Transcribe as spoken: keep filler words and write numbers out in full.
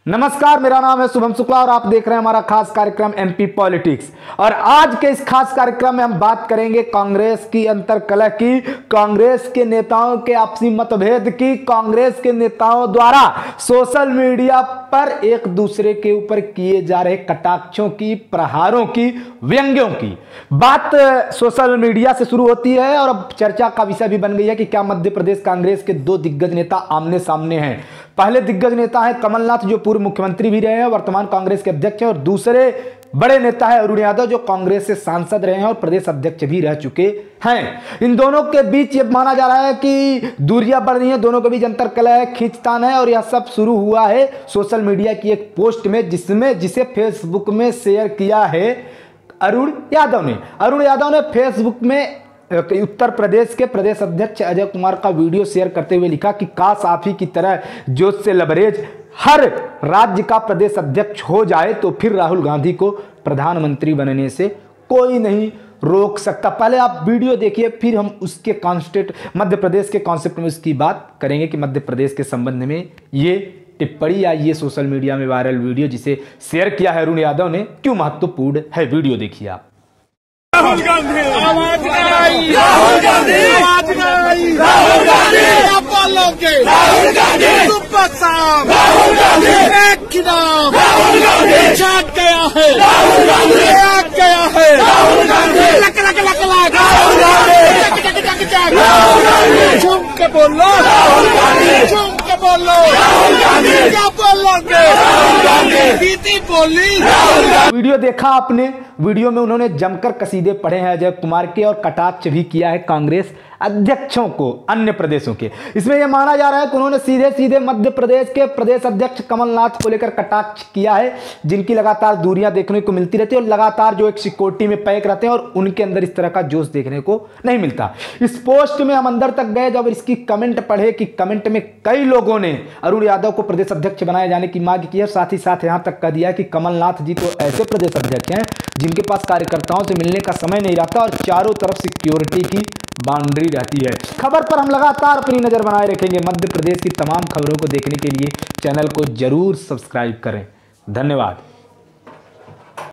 नमस्कार, मेरा नाम है शुभम शुक्ला और आप देख रहे हैं हमारा खास कार्यक्रम एमपी पॉलिटिक्स। और आज के इस खास कार्यक्रम में हम बात करेंगे कांग्रेस की अंतर्कलह की, कांग्रेस के नेताओं के आपसी मतभेद की, कांग्रेस के नेताओं द्वारा सोशल मीडिया पर एक दूसरे के ऊपर किए जा रहे कटाक्षों की, प्रहारों की, व्यंग्यों की। बात सोशल मीडिया से शुरू होती है और अब चर्चा का विषय भी बन गई है कि क्या मध्य प्रदेश कांग्रेस के दो दिग्गज नेता आमने सामने हैं। पहले दिग्गज नेता है कमलनाथ, जो पूर्व मुख्यमंत्री भी रहे हैं, वर्तमान कांग्रेस के अध्यक्ष हैं, और दूसरे बड़े नेता है अरुण यादव, जो कांग्रेस से सांसद रहे हैं और प्रदेश अध्यक्ष भी रह चुके हैं। इन दोनों के बीच ये माना जा रहा है कि दूरियां बढ़ रही हैं, दोनों के बीच अंतर्कलह है, खींचतान है, और यह सब शुरू हुआ है सोशल मीडिया की एक पोस्ट में, जिसमें जिसे फेसबुक में शेयर किया है अरुण यादव ने। अरुण यादव ने फेसबुक में उत्तर प्रदेश के प्रदेश अध्यक्ष अजय कुमार का वीडियो शेयर करते हुए लिखा कि काश आप ही की तरह जोश से लबरेज हर राज्य का प्रदेश अध्यक्ष हो जाए तो फिर राहुल गांधी को प्रधानमंत्री बनने से कोई नहीं रोक सकता। पहले आप वीडियो देखिए, फिर हम उसके कॉन्सेप्ट, मध्य प्रदेश के कॉन्सेप्ट में उसकी बात करेंगे कि मध्य प्रदेश के संबंध में ये टिप्पणी या ये सोशल मीडिया में वायरल वीडियो जिसे शेयर किया है अरुण यादव ने क्यों महत्वपूर्ण है। वीडियो देखिए आप। राहुल गांधी आवाज गाई, राहुल गांधी आवाज गाई, राहुल गांधी आप बोलोगे, राहुल गांधी सुपर शाम, राहुल गांधी एक खिलाफ, राहुल गांधी छाट गया है, राहुल गांधी आग गया है, राहुल गांधी लक लक लक लक, राहुल गांधी चक चक चक चक, राहुल गांधी झूम के बोलो, राहुल गांधी झूम के बोलो, राहुल गांधी क्या बोलोगे, राहुल गांधी बीती बोली, राहुल गांधी। वीडियो देखा आपने, वीडियो में उन्होंने जमकर कसीदे पढ़े हैं अजय कुमार के और कटाक्ष भी किया है कांग्रेस अध्यक्षों को अन्य प्रदेशों के। इसमें यह माना जा रहा है कि उन्होंने सीधे सीधे मध्य प्रदेश के प्रदेश अध्यक्ष कमलनाथ को लेकर कटाक्ष किया है, जिनकी लगातार दूरियां देखने को मिलती रहती है और लगातार जो एक सिक्योरिटी में पैक रहते हैं और उनके अंदर इस तरह का जोश देखने को नहीं मिलता। इस पोस्ट में हम अंदर तक गए जब इसकी कमेंट पढ़े कि कमेंट में कई लोगों ने अरुण यादव को प्रदेश अध्यक्ष बनाए जाने की मांग की है। साथ ही साथ यहां तक कह दिया कि कमलनाथ जी तो ऐसे प्रदेश अध्यक्ष हैं जिनके पास कार्यकर्ताओं से मिलने का समय नहीं रहता और चारों तरफ सिक्योरिटी की बाउंड्री रहती है। खबर पर हम लगातार अपनी नजर बनाए रखेंगे। मध्य प्रदेश की तमाम खबरों को देखने के लिए चैनल को जरूर सब्सक्राइब करें। धन्यवाद।